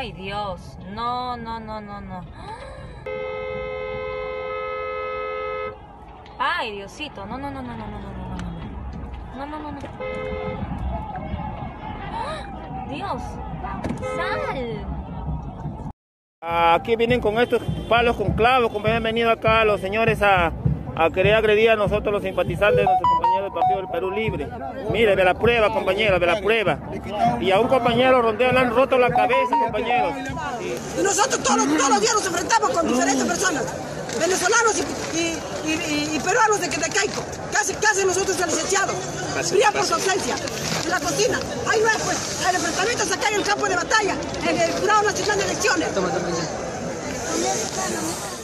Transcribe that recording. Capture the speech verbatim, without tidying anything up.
Ay, Dios. No, no, no, no, no. Ay, Diosito. No, no, no, no, no, no, no, no, no. No, no, no, no. Dios. Sal. Aquí vienen con estos palos con clavos, como han venido acá los señores a, a querer agredir a nosotros los simpatizantes de nuestros compañeros del Partido del Perú Libre. Mire, de la prueba, compañeros, de la prueba. Y a un compañero rondeo le han roto la cabeza, compañeros. Y nosotros todos, todos los días nos enfrentamos con diferentes personas, venezolanos y, y, y, y peruanos de Quetecaico. Casi, casi nosotros el licenciado, fría por su ausencia, en la cocina. Ahí no es, pues, el enfrentamiento es acá en el campo de batalla, en el Jurado Nacional de Elecciones. Toma, toma,